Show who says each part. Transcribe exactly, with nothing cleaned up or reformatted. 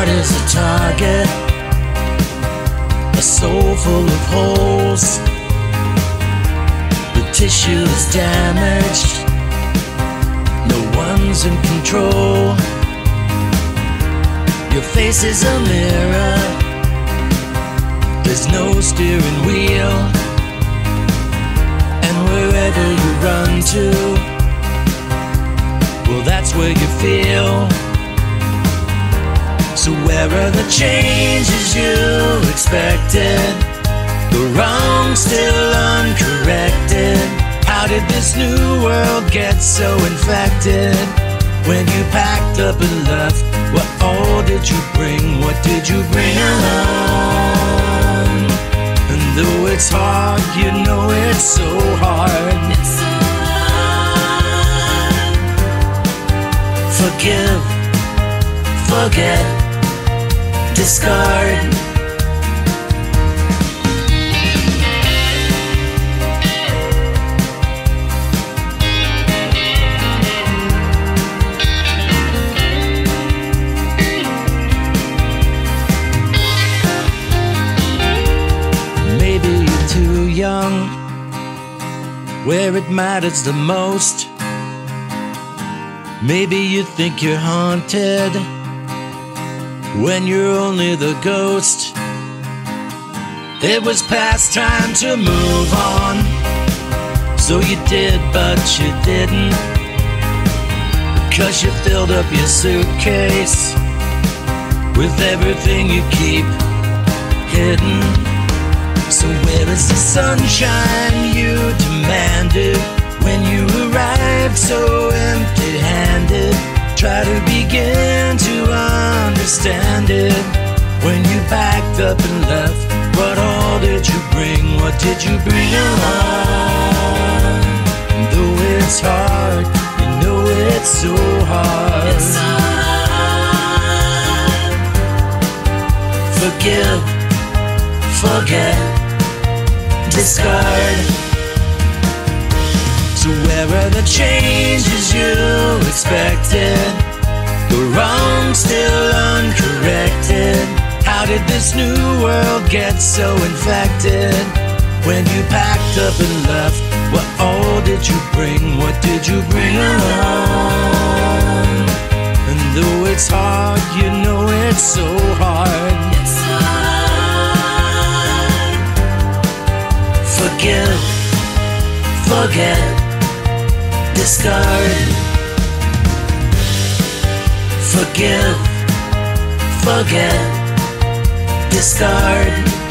Speaker 1: heart is a target, a soul full of holes. The tissue is damaged, no one's in control. Your face is a mirror, there's no steering wheel. And wherever you run to, well, that's where you feel. So where are the changes you expected? The wrong still uncorrected. How did this new world get so infected? When you packed up and left, what all did you bring? What did you bring along? And though it's hard, you know it's so hard. It's so hard. Forgive, forget, discard. Maybe you're too young, where it matters the most. Maybe you think you're haunted when you're only the ghost. It was past time to move on, so you did, but you didn't, because you filled up your suitcase with everything you keep hidden. So where is the sunshine you demanded when you arrived so empty-handed? Try to begin to understand it. When you packed up and left, what all did you bring? What did you bring along? And though it's hard, you know it's so hard. It's so hard. Forgive, forget, discard. So where are the changes you expected? The wrong still uncorrected. How did this new world get so infected? When you packed up and left, what all did you bring? What did you bring along? And though it's hard, you know it's so hard. It's so hard. Forgive, forget, discard. Forgive, forget, discard.